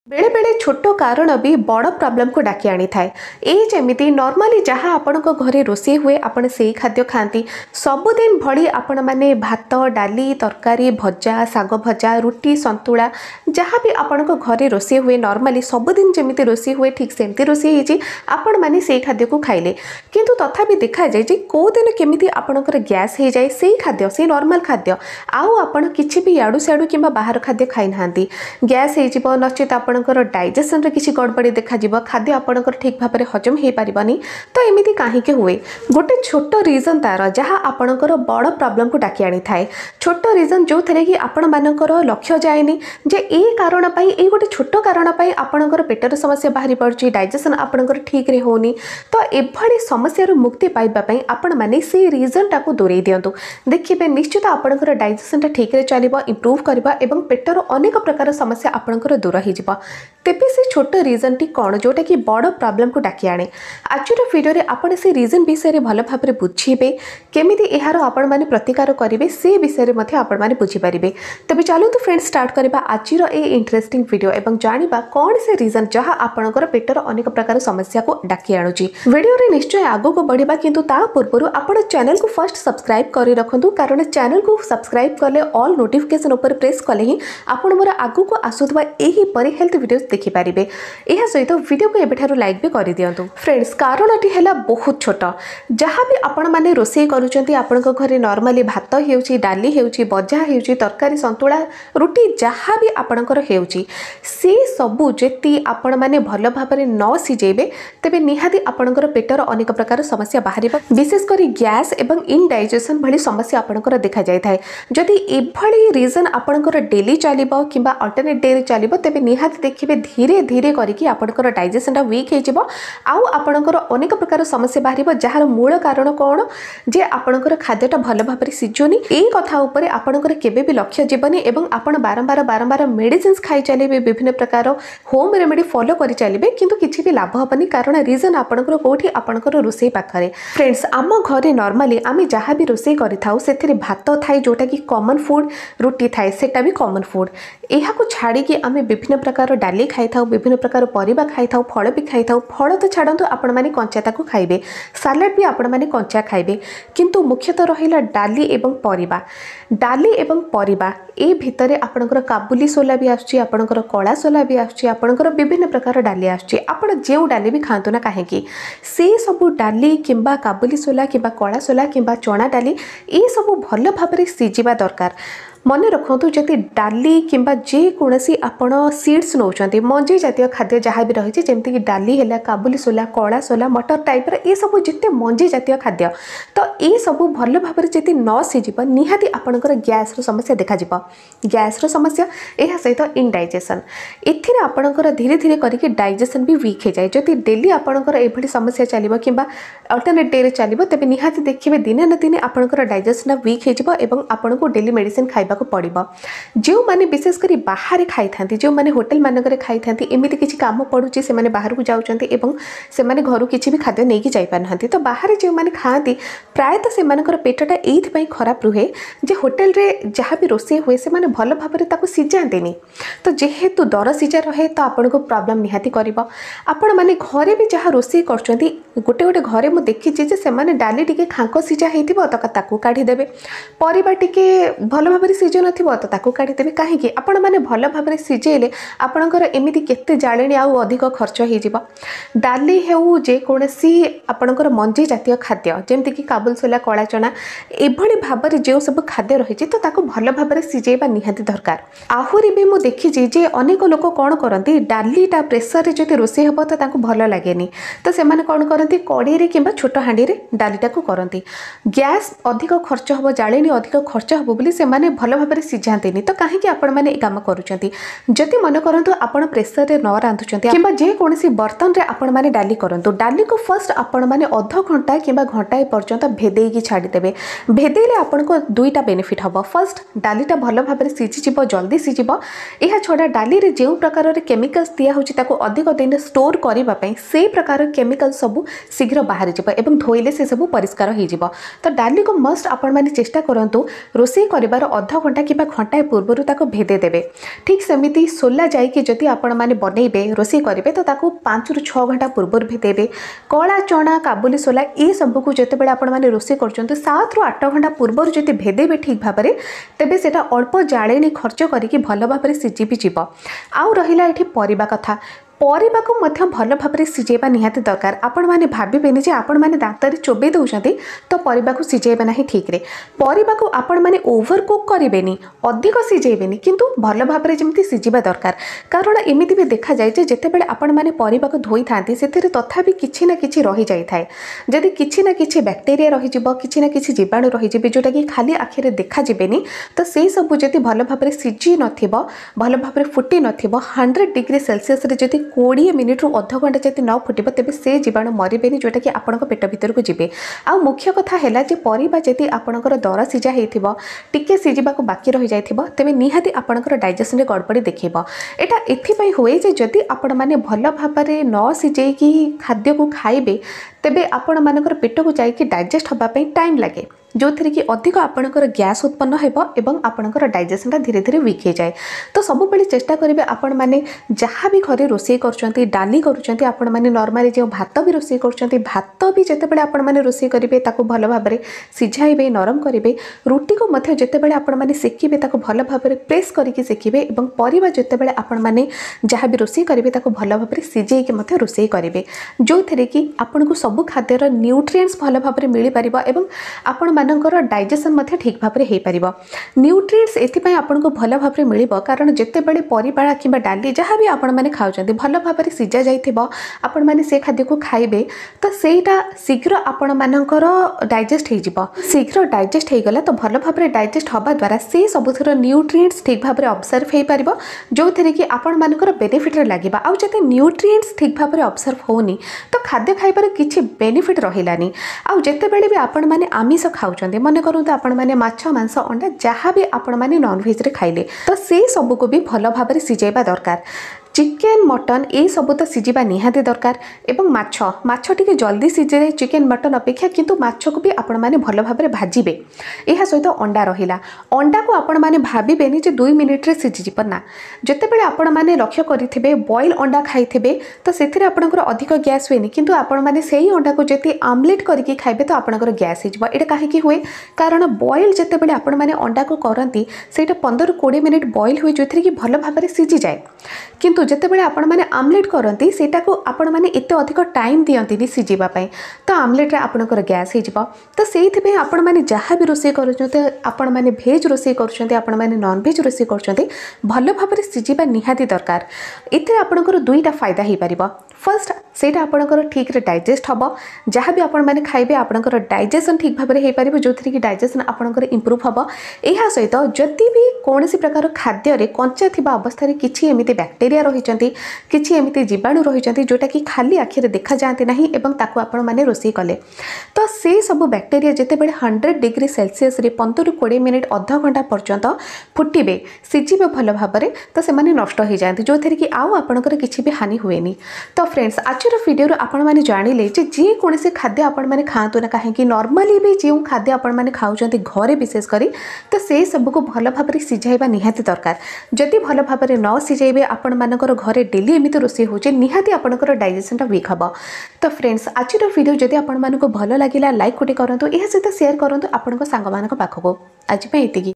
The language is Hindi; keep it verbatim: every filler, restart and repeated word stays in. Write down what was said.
बेले बेले छोट कारण भी बड़ प्रॉब्लम को डाकी आनी थाए। ये जमीती नॉर्मली जहाँ आपण घरे रोषे हुए आपण से खाद्य खाती सबुदिन भली आपण मैंने भात डाली तरकारी भजा साग भजा रुटी संतुला जहाँ भी आपण घरे रोषे हुए नॉर्मली सबुदिन जमीती रोषे हुए ठीक सेमती रोषे होती आपण मैंने से खाद्य को खाइले किंतु तथापि देखा जाए जे कौ दिन केमिति आपणकर गैस हो जाए से खाद्य से नॉर्मल खाद्य आउ आपण किछि भी याडू सियाडू किंबा बाहर खाद्य खाई नाहांती गैस हो नचित आपण डाइजेशन रे किसी गड़बड़ी देखा खाद्य आपणकर ठीक भाव में हजम हो पारनी तो एमती कहीं हुए गोटे छोट रिजन तार जहाँ आपणकर बड़ प्रॉब्लम को डाकी आनी थाए छोट रिजन जो थे कि आपण मानकर लक्ष्य जाएनि जे ए कारण ये गोटे छोट कारण आपणकर पेटर समस्या बाहरी पड़ुछि डाइजेशन आपणकर ठीक रे होनी तो एभली समस्या मुक्ति पाइबापी आपण माने से रिजन टाको दूरे दिंतु देखिए निश्चित आपणकर डाइजेशन ठीक रे चलिबो इंप्रूव करबा एवं पेटर अनेक प्रकार समस्या आपणकर दूर हो तेबे से छोट रिजन टी कौन जोटा कि बड़ प्रॉब्लम को डाकी आने आज वीडियो रे आपण से रिजन विषय भल भाव में बुझे केमिति एहार आपण माने प्रतिकार करेंगे से विषय में आपण माने बुझी पारिबे। तबे चलतु फ्रेंड्स स्टार्ट करबा आज ए इंटरेस्टिंग वीडियो एवं जानिबा कौन से रिजन जहाँ आपणकर पेटर अनेक प्रकार समस्या को डाकी आणुची। वीडियो रे निश्चय आगो को बढ़िबा किंतु ता पूर्व आपण चैनल को फर्स्ट सब्सक्राइब करी रखंतु कारण चैनल को सब्सक्राइब कले ऑल नोटिफिकेशन ऊपर प्रेस कले ही आपण मोर आगो को आसुथबा एही परि हेल्थ वीडियोस देखि पारिबे। यह सहित वीडियो को एबेठारु लाइक भी कर दियंतु। फ्रेंड्स कारणटी है बहुत छोट जहाँ भी आपण माने रोषे करूचंती आपण घरे नॉर्मली भात हेउची डाली हेउची भजा हेउची तरकारी संतुला रुटी जहाँ भी आपणकर हेउची से सबू जेती आपण माने भल भाव में न सिजेबे तेबे निहाती आपणकर पेटर अनेक प्रकार समस्या बाहरिबा विशेषकर गैस एवं इनडाइजेशन भली समस्या आपणकर देखा जाय थाए। जदि एभली रीजन आपणकर डेली चलिबो किंबा अल्टरनेट डे रे चलिबो तेबे निहाती देखिबे धीरे धीरे करके आपणकर डाइजेशन टा वीक हो आउ आपणकर अनेक प्रकार समस्या बाहर जार मूल कारण कौन जे आपणकर खाद्यटा भल भाव में सिझुनी ए कथा उपर आपणकर केबे भी लक्ष्य जीवनी एवं आपण बारंबार बारंबार मेडिसिन खाई चलिए विभिन्न प्रकार होम रेमेडी फॉलो कर चलिए किंतु किसी भी लाभ हेनी कारण रिजन आपणकर कोठी आपणकर रोषे पाखरे। फ्रेंड्स आम घरे नॉर्मली आम जहाँ भी रोषे करिथाउ सेथिरे भात थाए जोटा कि कॉमन फूड रुटी थाए सेटा भी कॉमन फूड यह छाड़ी कि आम विभिन्न प्रकार डाली खाई था विभिन्न प्रकार परिबा खाई था फल भी खाई था फल तो छाड़ू आपण मैंने कंचा ताकू खाइबे सालाड भी आपण मैंने कंचा खाइबे किंतु मुख्यतः रहिला डाली एवं परिबा डाली एवं परिबा ए भितरे आपणकर काबुली सोला भी आछी आपणकर कला सोला भी आछी आपणकर विभिन्न प्रकार डाली आछी आपण जेउ डाली भी खांतु ना काहेकि से सब डाली किंबा काबुली सोला किंबा कला सोला किंबा चना डाली ए सब भल भाव में सिझिबा दरकार। मन रखु जदि डाली किंबा जेकोसी आपण सीड्स नौकरी मंजी जातीय खाद्य जहाँ भी रही जमीक डाली है काबुली सोला कला सोला मटर टाइप ये सब जिते मंजी जातीय खाद्य तो ये सब भल भाव में जी न सिझ निहाती आपणकर गैस समस्या देखा गैस समस्या यह सहित इनडाइजेशन एथिरे आपणकर धीरे धीरे करके डाइजेशन भी वीक हो जाए जदि डेली आपणकर एभली समस्या चलिबो किंबा अल्टरनेट डे रे चलिबो तेबे निहाती देखिबे दिने न दिने आपणकर डाइजेशन वीक हो जिवो एवं आपणको डेली मेडिसिन खाइबा पड़ो जो माने विशेषकर बाहर खाई था जो माने होटल मानक खाई था एमती किसी काम पड़ुची से माने बाहर को जाउचंती एवं से माने घर किसी भी खाद्य नहीं कि जाना तो बाहर जो माने खाती प्रायतः से मानकर पेटटा एइथि खराब रुहे जे होटल रे जहाँ भी रोषे हुए से माने भल भाव में ताको सिजांतेनी तो जेहेतु दर सिजा रहे तो आपन को प्रॉब्लम निहाती करिबो। आपण माने घरे भी जहाँ रोषे करचंती गोटे गोटे घरे मु देखी जे से माने डाली टिके खांक सिजा हेतिबो तो ताको काढी देबे परिबा टिके भल भाव में सिझु नथिबो तो ताको काढी देबे काहेकि आपण माने भल भाव में सिझेले आपणकर एमिति केते जाळेनी आउ अधिक खर्च हो जिवो। डाली हेउ जे कोनसी आपणकर मंजी जातीय खाद्य जेमति कि काबुल सोला कला चना एभली भाव में जो सब खाद्य रही तो ताको भल भाव में सिझेबा निहाती दरकार। आहुरी भी मु देखी जे अनेक लोक कौन करती डालीटा प्रेसर रे जदि रोषे हेबो तो ताको भल लागेनी तो से माने कौन करती कड़े रे किंबा छोट हांडी रे डालीटा को करती गैस अधिक खर्च हेबो जाळेनी अधिक खर्च हेबो बोली से माने भल भाव में सिझाते तो कहीं आपण मैंने काम करुँच जदि मन करूँ आपण प्रेसर रे न रांधुंट कि जेकोसी बर्तन रे आपण मैंने डाली करूँ डाली को फर्स्ट आपण मैंने अध घंटा कि घंटाए पर्यंत भेदेगी छाड़ीदेवे भेदेले आपण को दुईटा बेनिफिट हम फर्स्ट डालीटा भल भाव में सिझीज जल्दी सिझ यह छड़ा डाली रे जो प्रकार केमिकल्स दिया होची ताको अधिक दिन स्टोर करने से प्रकार केमिकल सब शीघ्र बाहरी एवं धोइले से सब परिष्कार हो तो डाली को मस्ट आपण मैंने चेष्टा करूँ रोषे कर अध घंटा कि घंटाए पूर्वर ताको भेदे देबे। ठीक सेमिति सोला जाइए जदि आपण मैंने बनइबे रोषे करेंगे तो ताको पाँच रु छः घंटा पूर्वर भेदेबे। कला चना काबुली सोला ये सब को जिते बड़े आपण मैंने रोषे कर सात रु आठ घंटा पूर्वर जदि भेदेबे ठीक भाव में तेबे सेटा अल्प जाले खर्च करके भल भाव में सिझी भी जीव। आउ रहिला एठी परिबा कथा परिबा को मध्य भल भाव में सिझेबा निहाती दरकार। आपण मैंने भावेनि जे आपण मैंने दांतर चोबे दौरान तो परिबा को सिझेबा ना ठीक रे। परिबा को आपण मैंने ओवर कुक करेनि अधिक सिझेबेनि किंतु भल भाव में जमी सिझा दरकार। कारण एमती भी देखा जाए जिते बड़े आपण मैंने परिबा को धोई था से तथापि किछि ना किछि रही जाए जदि किछि ना किछि बैक्टेरिया रही किछि ना किछि जीवाणु रही जोटा कि खाली आखिरे देखा जिबेनि तो से सब जदि भल भाव में सिझी नथिबो भल भाव में फुटी नथिबो हंड्रेड डिग्री सेल्सियस रे जदि कोड़े मिनिट रु अध घंटा जब न फुटब तेज से जीवाणु मरबे जोटा कि आपण पेट भीतर को जी। आ मुख्य कथा है जे परिबा जदि आपणकर दर सिझा हो टिके सिझा बाकी रही जाए तेज निहाती आपणकर डाइजेशन गड़बड़ी देखा। यहाँ एपाई हुए जे जदि आपण मैंने भल भाव में न सिझेकी खाद्य को खाइबे तेबे आपण मानकर पेट को जाइए डाइजेस्ट होगापी टाइम लगे जो थी कि अधिक आपणकर गैस उत्पन्न हो एवं आपणकर डाइजेशनटा धीरे धीरे वीक हो जाए। तो सबुबले चेष्टा करेंगे आपण मैंने जहाँ भी घरे रोषे कर डाली करुँच आपण मैंने नॉर्मली जो भात भी रोषे कर भात भी जितेबाला आपण मैंने रोषे करेंगे भल भाव में सिझाइबे नरम करेंगे रुटी को मध्य जितेबाला आपण मैंने सेकिबे भल भाव में प्रेस करके सेकिबे एवं परिबा जितेबाला आपण मैंने जहाँ भी रोषे करेंगे भल भाव में सिझेकी रोषे करेंगे जो थी कि आपन को सबु खाद्यर न्यूट्रिएंट्स भल भाव में मिल पार एवं आपण मानकर डाइजेशन मध्य ठीक भाव में हो पार। न्यूट्रिएंट्स एथिपाई आपन को भल भाव में मिल कारण जिते बड़े परिबा कि डाली जहाँ भी आपण मैंने खाऊँ भल भाव में सिझा जाइथिबो आपण मैंने से खाद्य को खाइबे तो सेटा शीघ्र आपण मानकर डाइजेस्ट हो शीघ्र डाइजेस्ट हो गला तो भल भाव में डाइजेस्ट हवा द्वारा से सबुथर न्यूट्रिएंट्स ठीक भाव में ऑब्जर्व हो पार जो थी कि आपण मानकर बेनिफिट लगे आउ जते न्यूट्रिएंट्स ठीक भाव में ऑब्जर्व होनी तो खाद्य खाइबार किछि बेनिफिट रहिलानी। आउ जते बेले भी आपण माने आमिष खाउछन्ते मने करंतु आपण माने माछ मांस अंडा जहाँ भी आपण माने नॉन वेज रे खाइले तो से सब को भी भल भाव में सिझाइबा दरकार। चिकेन मटन ये सब तो सिझा निहाती दरकार एवं माछ माछ टिके जल्दी सिझे चिकेन मटन अपेक्षा किंतु माछ को भी आपण माने भल भाव में भाजिबे। यह सहित अंडा रहिला अंडा को आपण माने भाबिबेनि जे दुई मिनिट रे सिझिजिब ना जेतेबेले आपण माने लक्ष्य करिथिबे बॉयल अंडा खाइथिबे तो सेथिरे आपणकर अधिक गैस हुएनि किंतु आपण माने सेही अंडा को जति आमलेट करके खाइबे तो आपणकर गैस हिजिबो। एटा काहेकि हुए कारण बॉयल जेतेबेले आपण माने अंडा को करंती सेटा पंद्रह बीस मिनिट बॉयल हुए जोथिरे कि भल भाव में सिझी जाए किंतु जितेबाला आपण मैंने आमलेट करती सेटा को आपण मैंने एत अधिक टाइम दियंती सिझापी तो आमलेट आपणकर गैस हो तो से आपण मैंने जहाँ भी रोषे कर आपण मैंने भेज रोषे कर नॉन भेज रोषे कर भल भाव में सिझा निहाती दरकार। एथे आपणकर दुईटा फायदा हो पार। फर्स्ट सेटा आपणकर ठीक रे डाइजेस्ट हम जहाँ भी आपण मैंने खाइबे आपणकर डाइजेशन ठीक भाव में हो पार जो थी कि डाइजेशन आपणकर इंप्रूव हम। यह सहित जदि भी कौन प्रकार खाद्य कंचा थिबा अवस्था किछि एमिति बैक्टेरिया रही किछि एमिति जीवाणु रही जोटा कि खाली आखिरे देखा जाते ना एवं ताकू आपण माने रोषे कले तो से सब बैक्टेरिया जितेबाला हंड्रेड डिग्री सेल्सियस रे पंद्रह कोड़े मिनिट अध घंटा पर्यंत फुटिबे सिझिबे भल भाव में तो से नष्ट हो जाती जो थी कि आउ आपणकर किछि भी हानि हुएनी। तो फ्रेंड्स आज वीडियो आपण मैंने जानिले जे जे कौन से खाद्य आपण मैंने खातु ना कहीं नॉर्मली भी जो खाद्य आपण मैंने खाऊँ घरे विशेष करी तो से सब को भल भाव में सिझाइबा निहाती दरकार। जदि भल भाव में न सिझाइबे आपण मानकर घरे डेली एमती रोषे होचे निहाती आपणकर डाइजेशनटा वीक हम। तो फ्रेंड्स आज वीडियो जदि आपण मानक भल लगिला लाइक गोटे करंतु एहा सहित शेयर करंतु आपण सांग मानक पाखको। आज पे एतिकी।